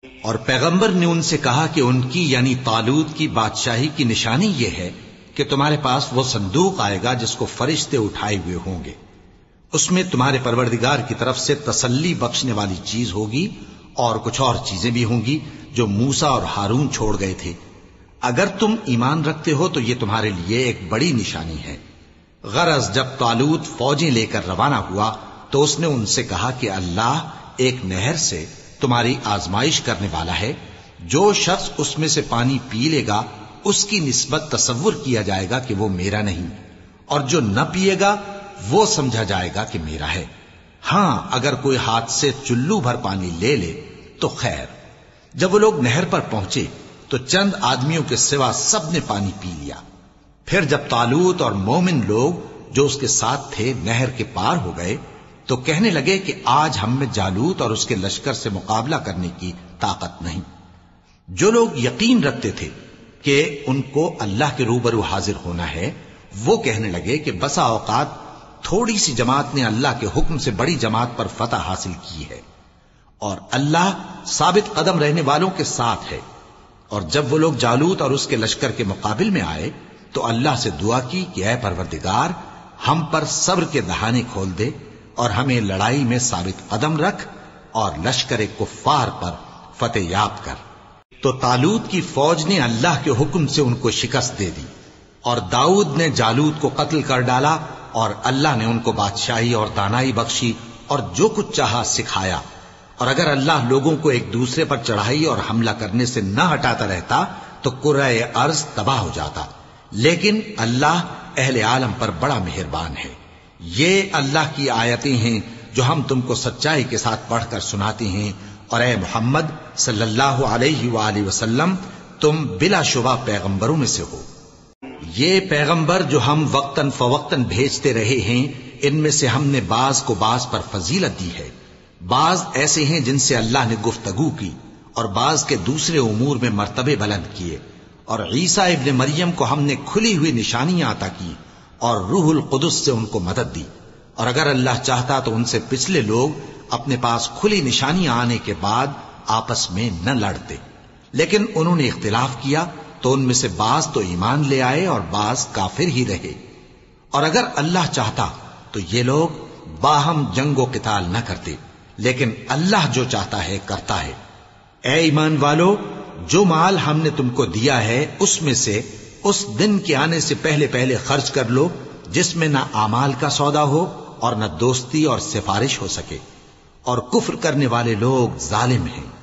اور پیغمبر نے ان سے کہا کہ ان کی یعنی طالوت کی بادشاہی کی نشانی یہ ہے کہ تمہارے پاس وہ صندوق آئے گا جس کو فرشتے اٹھائے ہوئے ہوں گے، اس میں تمہارے پروردگار کی طرف سے تسلی بخشنے والی چیز ہوگی اور کچھ اور چیزیں بھی ہوں گی جو موسیٰ اور ہارون چھوڑ گئے تھے۔ اگر تم ایمان رکھتے ہو تو یہ تمہارے لیے ایک بڑی نشانی ہے۔ غرض جب طالوت فوجیں لے کر روانہ ہوا تو اس نے ان سے کہا کہ اللہ ایک نہر سے تمہاری آزمائش کرنے والا ہے، جو شخص اس میں سے پانی پی لے گا اس کی نسبت تصور کیا جائے گا کہ وہ میرا نہیں، اور جو نہ پیے گا وہ سمجھا جائے گا کہ میرا ہے۔ ہاں اگر کوئی ہاتھ سے چلو بھر پانی لے لے تو خیر۔ جب وہ لوگ نہر پر پہنچے تو چند آدمیوں کے سوا سب نے پانی پی لیا۔ پھر جب طالوت اور مومن لوگ جو اس کے ساتھ تھے نہر کے پار ہو گئے تو کہنے لگے کہ آج ہم میں جالوت اور اس کے لشکر سے مقابلہ کرنے کی طاقت نہیں۔ جو لوگ یقین رکھتے تھے کہ ان کو اللہ کے روبرو حاضر ہونا ہے وہ کہنے لگے کہ بسا اوقات تھوڑی سی جماعت نے اللہ کے حکم سے بڑی جماعت پر فتح حاصل کی ہے، اور اللہ ثابت قدم رہنے والوں کے ساتھ ہے۔ اور جب وہ لوگ جالوت اور اس کے لشکر کے مقابل میں آئے تو اللہ سے دعا کی کہ اے پروردگار ہم پر صبر کے دہانے کھول دے اور ہمیں لڑائی میں ثابت قدم رکھ اور لشکر کفار پر فتح یاب کر۔ تو طالوت کی فوج نے اللہ کے حکم سے ان کو شکست دے دی، اور داؤد نے جالوت کو قتل کر ڈالا، اور اللہ نے ان کو بادشاہی اور دانائی بخشی اور جو کچھ چاہا سکھایا۔ اور اگر اللہ لوگوں کو ایک دوسرے پر چڑھائی اور حملہ کرنے سے نہ ہٹاتا رہتا تو کرۂ ارض تباہ ہو جاتا، لیکن اللہ اہل عالم پر بڑا مہربان ہے۔ یہ اللہ کی آیتیں ہیں جو ہم تم کو سچائی کے ساتھ پڑھ کر سناتے ہیں، اور اے محمد صلی اللہ علیہ وآلہ وسلم تم بلا شبہ پیغمبروں میں سے ہو۔ یہ پیغمبر جو ہم وقتاً فوقتاً بھیجتے رہے ہیں ان میں سے ہم نے بعض کو بعض پر فضیلت دی ہے، بعض ایسے ہیں جن سے اللہ نے گفتگو کی اور بعض کے دوسرے امور میں مرتبے بلند کیے، اور عیسیٰ ابن مریم کو ہم نے کھلی ہوئی نشانیاں عطا کی اور روح القدس سے ان کو مدد دی، اور اگر اللہ چاہتا تو ان سے پچھلے لوگ اپنے پاس کھلی نشانیاں آنے کے بعد آپس میں نہ لڑتے، لیکن انہوں نے اختلاف کیا تو ان میں سے بعض تو ایمان لے آئے اور بعض کافر ہی رہے۔ اور اگر اللہ چاہتا تو یہ لوگ باہم جنگ و قتال نہ کرتے، لیکن اللہ جو چاہتا ہے کرتا ہے۔ اے ایمان والو، جو مال ہم نے تم کو دیا ہے اس میں سے اس دن کے آنے سے پہلے پہلے خرچ کر لو جس میں نہ اعمال کا سودا ہو اور نہ دوستی اور سفارش ہو سکے، اور کفر کرنے والے لوگ ظالم ہیں۔